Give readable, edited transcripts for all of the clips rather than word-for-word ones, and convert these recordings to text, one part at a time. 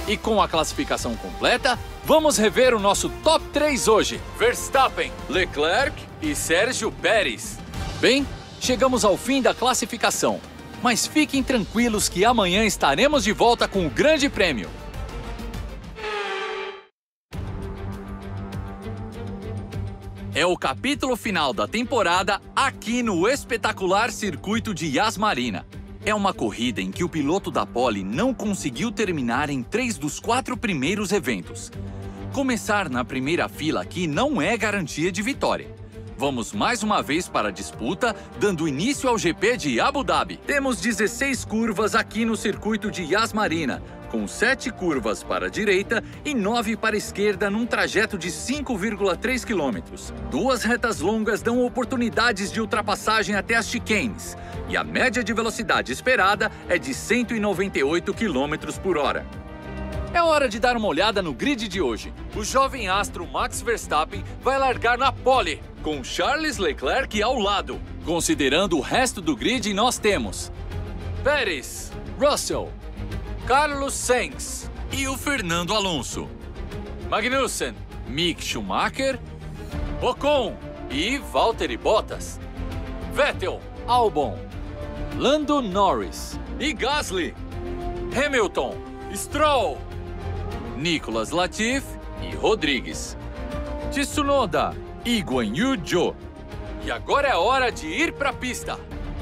E com a classificação completa, vamos rever o nosso top 3 hoje. Verstappen, Leclerc e Sérgio Pérez. Bem, chegamos ao fim da classificação. Mas fiquem tranquilos que amanhã estaremos de volta com o Grande Prêmio. É o capítulo final da temporada aqui no espetacular circuito de Yas Marina. É uma corrida em que o piloto da pole não conseguiu terminar em 3 dos 4 primeiros eventos. Começar na primeira fila aqui não é garantia de vitória. Vamos mais uma vez para a disputa, dando início ao GP de Abu Dhabi. Temos 16 curvas aqui no circuito de Yas Marina, com 7 curvas para a direita e 9 para a esquerda num trajeto de 5,3 km. 2 retas longas dão oportunidades de ultrapassagem até as chicanes, e a média de velocidade esperada é de 198 km por hora. É hora de dar uma olhada no grid de hoje. O jovem astro Max Verstappen vai largar na pole, com Charles Leclerc ao lado. Considerando o resto do grid, nós temos Pérez, Russell, Carlos Sainz e o Fernando Alonso, Magnussen, Mick Schumacher, Ocon e Valtteri Bottas, Vettel, Albon, Lando Norris e Gasly, Hamilton, Stroll, Nicolas Latifi e Rodrigues, Tsunoda e Guan Yu Zhou. E agora é hora de ir para a pista.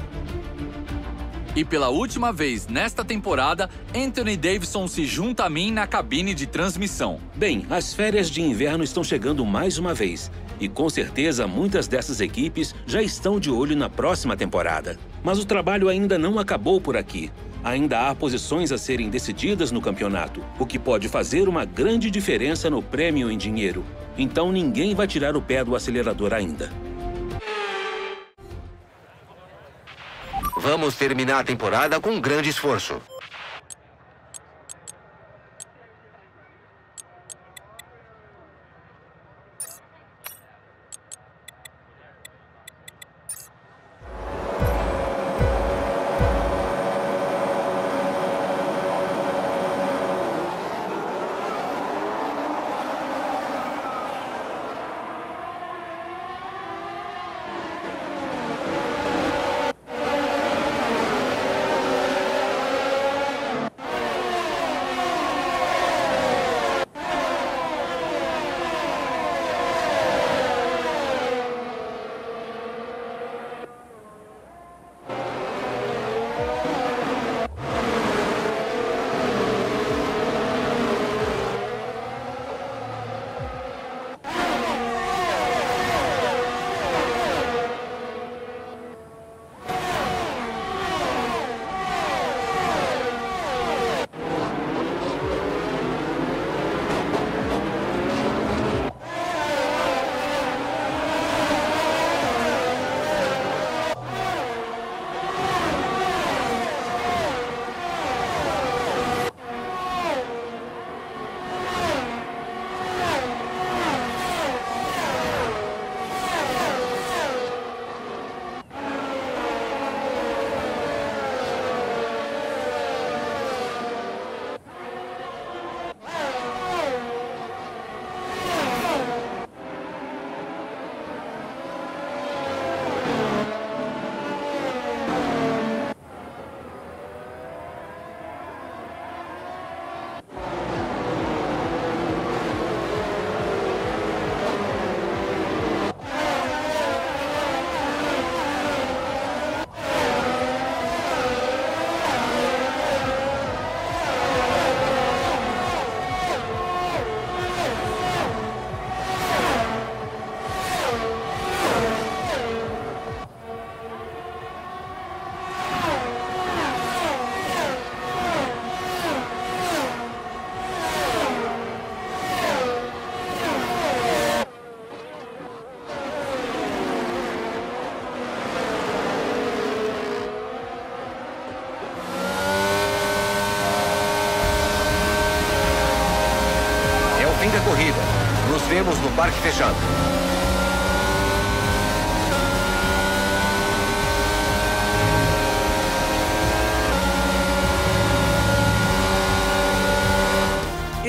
E pela última vez nesta temporada, Anthony Davidson se junta a mim na cabine de transmissão. Bem, as férias de inverno estão chegando mais uma vez. E com certeza muitas dessas equipes já estão de olho na próxima temporada. Mas o trabalho ainda não acabou por aqui. Ainda há posições a serem decididas no campeonato, o que pode fazer uma grande diferença no prêmio em dinheiro. Então ninguém vai tirar o pé do acelerador ainda. Vamos terminar a temporada com um grande esforço.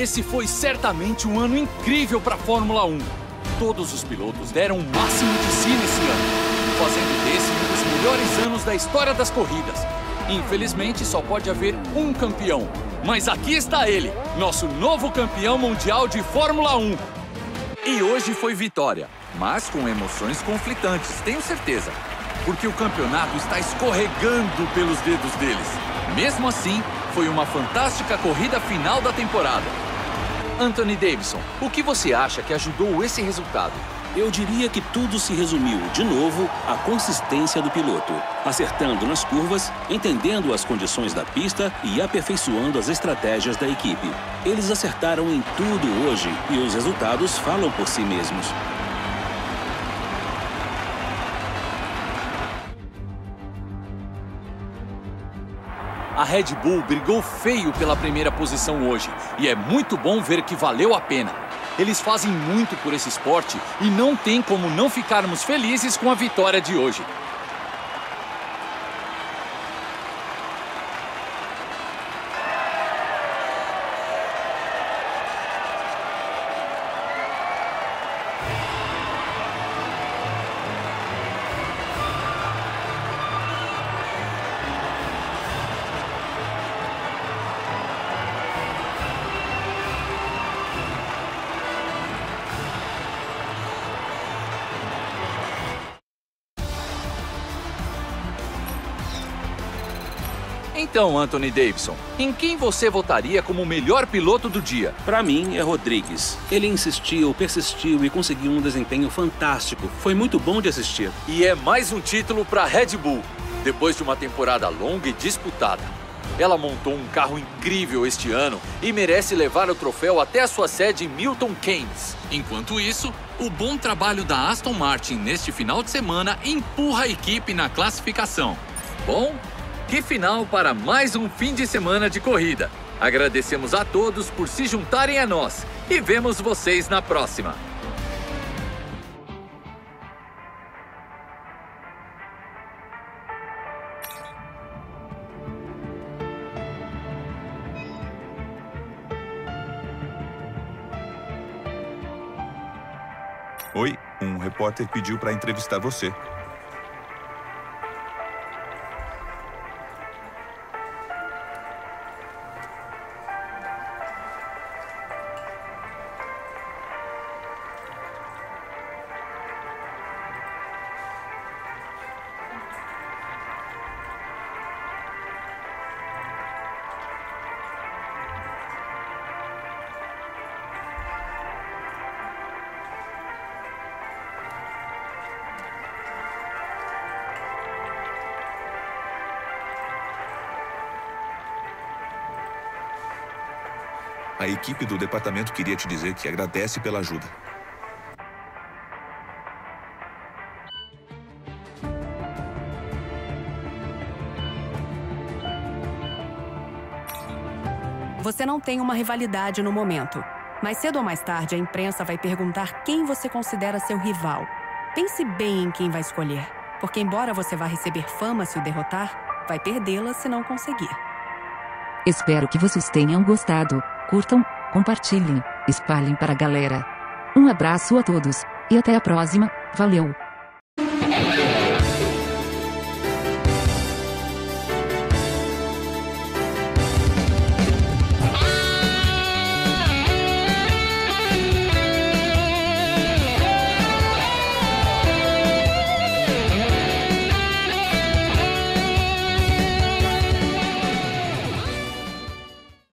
Esse foi certamente um ano incrível para a Fórmula 1. Todos os pilotos deram o máximo de si nesse ano, fazendo desse um dos melhores anos da história das corridas. Infelizmente, só pode haver um campeão. Mas aqui está ele, nosso novo campeão mundial de Fórmula 1. E hoje foi vitória, mas com emoções conflitantes, tenho certeza. Porque o campeonato está escorregando pelos dedos deles. Mesmo assim, foi uma fantástica corrida final da temporada. Anthony Davidson, o que você acha que ajudou esse resultado? Eu diria que tudo se resumiu, de novo, à consistência do piloto. Acertando nas curvas, entendendo as condições da pista e aperfeiçoando as estratégias da equipe. Eles acertaram em tudo hoje e os resultados falam por si mesmos. A Red Bull brigou feio pela primeira posição hoje e é muito bom ver que valeu a pena. Eles fazem muito por esse esporte e não tem como não ficarmos felizes com a vitória de hoje. Então, Anthony Davidson, em quem você votaria como o melhor piloto do dia? Para mim, é Rodrigues. Ele insistiu, persistiu e conseguiu um desempenho fantástico. Foi muito bom de assistir. E é mais um título para a Red Bull, depois de uma temporada longa e disputada. Ela montou um carro incrível este ano e merece levar o troféu até a sua sede em Milton Keynes. Enquanto isso, o bom trabalho da Aston Martin neste final de semana empurra a equipe na classificação. Bom, que final para mais um fim de semana de corrida. Agradecemos a todos por se juntarem a nós e vemos vocês na próxima. Oi, um repórter pediu para entrevistar você. A equipe do departamento queria te dizer que agradece pela ajuda. Você não tem uma rivalidade no momento. Mais cedo ou mais tarde, a imprensa vai perguntar quem você considera seu rival. Pense bem em quem vai escolher, porque embora você vá receber fama se o derrotar, vai perdê-la se não conseguir. Espero que vocês tenham gostado. Curtam, compartilhem, espalhem para a galera. Um abraço a todos e até a próxima. Valeu!